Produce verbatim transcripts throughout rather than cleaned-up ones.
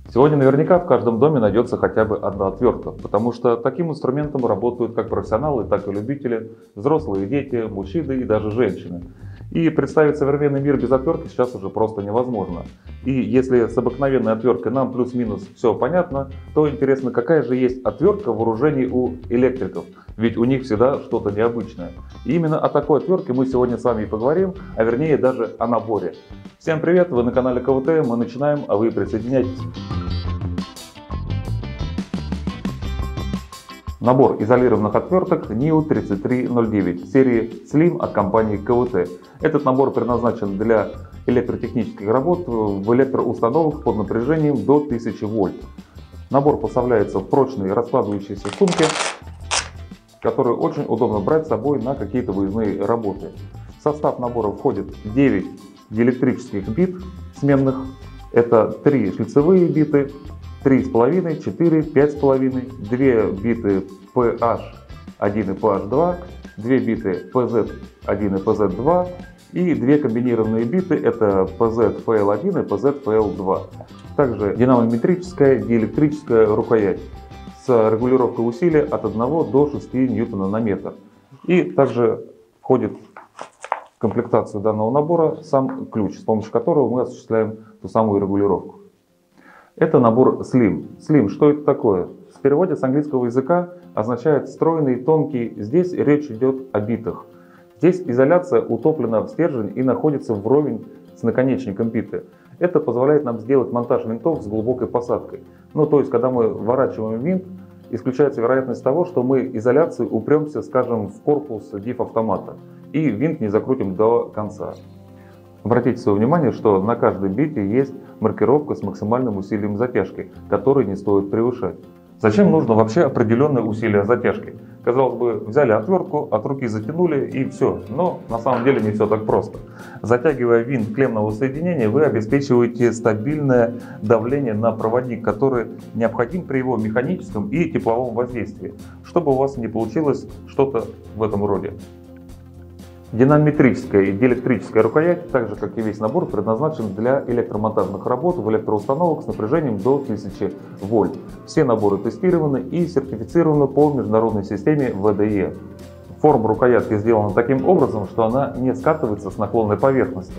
Сегодня наверняка в каждом доме найдется хотя бы одна отвертка, потому что таким инструментом работают как профессионалы, так и любители, взрослые, дети, мужчины и даже женщины. И представить современный мир без отвертки сейчас уже просто невозможно. И если с обыкновенной отверткой нам плюс-минус все понятно, то интересно, какая же есть отвертка в вооружении у электриков, ведь у них всегда что-то необычное. И именно о такой отвертке мы сегодня с вами и поговорим, а вернее даже о наборе. Всем привет, вы на канале КВТ, мы начинаем, а вы присоединяйтесь. Набор изолированных отверток ниу тридцать три ноль девять серии Slim от компании КВТ. Этот набор предназначен для электротехнических работ в электроустановках под напряжением до тысячи вольт. Набор поставляется в прочной раскладывающейся сумке, которую очень удобно брать с собой на какие-то выездные работы. В состав набора входит девять диэлектрических бит сменных, это три шлицевые биты, три с половиной, четыре, пять с половиной, две биты пэ аш один и пэ аш два, две биты пэ зет один и пэ зет два и две комбинированные биты, это пэ зет эф эл один и пэ зет эф эл два. Также динамометрическая диэлектрическая рукоять с регулировкой усилия от одного до шести ньютона на метр. И также входит в комплектацию данного набора сам ключ, с помощью которого мы осуществляем ту самую регулировку. Это набор Slim. Slim, что это такое? В переводе с английского языка означает стройный, тонкий. Здесь речь идет о битах. Здесь изоляция утоплена в стержень и находится вровень с наконечником биты. Это позволяет нам сделать монтаж винтов с глубокой посадкой. Ну, то есть, когда мы вворачиваем винт, исключается вероятность того, что мы изоляцией упремся, скажем, в корпус диф-автомата и винт не закрутим до конца. Обратите свое внимание, что на каждой бите есть маркировка с максимальным усилием затяжки, который не стоит превышать. Зачем нужно вообще определенное усилие затяжки? Казалось бы, взяли отвертку, от руки затянули и все. Но на самом деле не все так просто. Затягивая винт клеммного соединения, вы обеспечиваете стабильное давление на проводник, который необходим при его механическом и тепловом воздействии, чтобы у вас не получилось что-то в этом роде. Динамометрическая и диэлектрическая рукоять, так же как и весь набор, предназначен для электромонтажных работ в электроустановках с напряжением до тысячи вольт. Все наборы тестированы и сертифицированы по международной системе вэ дэ е. Форма рукоятки сделана таким образом, что она не скатывается с наклонной поверхности.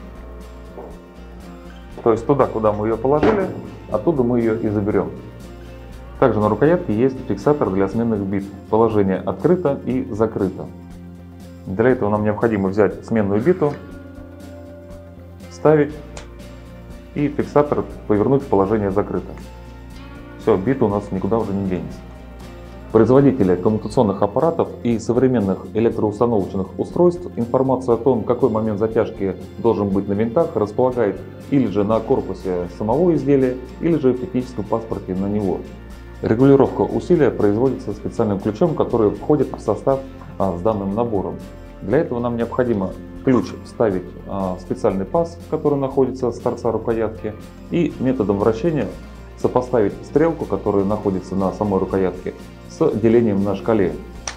То есть туда, куда мы ее положили, оттуда мы ее и заберем. Также на рукоятке есть фиксатор для сменных бит. Положение открыто и закрыто. Для этого нам необходимо взять сменную биту, вставить и фиксатор повернуть в положение закрыто. Все, бита у нас никуда уже не денется. Производители коммутационных аппаратов и современных электроустановочных устройств информацию о том, какой момент затяжки должен быть на винтах, располагает или же на корпусе самого изделия, или же в техническом паспорте на него. Регулировка усилия производится специальным ключом, который входит в состав а, с данным набором. Для этого нам необходимо ключ вставить а, в специальный паз, который находится с торца рукоятки, и методом вращения сопоставить стрелку, которая находится на самой рукоятке, с делением на шкале.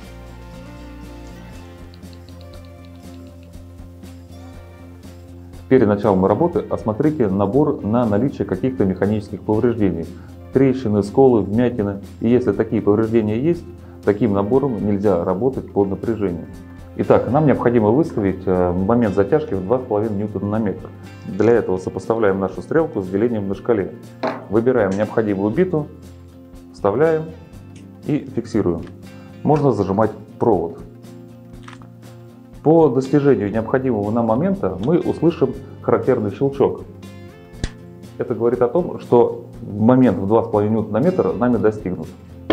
Перед началом работы осмотрите набор на наличие каких-то механических повреждений. Трещины, сколы, вмятины. И если такие повреждения есть, таким набором нельзя работать под напряжением. Итак, нам необходимо выставить момент затяжки в два с половиной ньютона на метр. Для этого сопоставляем нашу стрелку с делением на шкале. Выбираем необходимую биту, вставляем и фиксируем. Можно зажимать провод. По достижению необходимого нам момента мы услышим характерный щелчок. Это говорит о том, что момент в два с половиной ньютона на метр нами достигнут.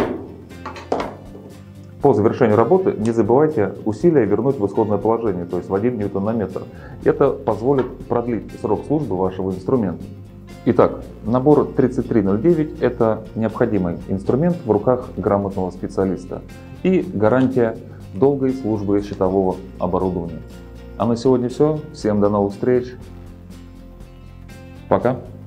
По завершению работы не забывайте усилия вернуть в исходное положение, то есть в один ньютон на метр. Это позволит продлить срок службы вашего инструмента. Итак, набор тридцать три ноль девять – это необходимый инструмент в руках грамотного специалиста и гарантия долгой службы счетового оборудования. А на сегодня все. Всем до новых встреч. Пока.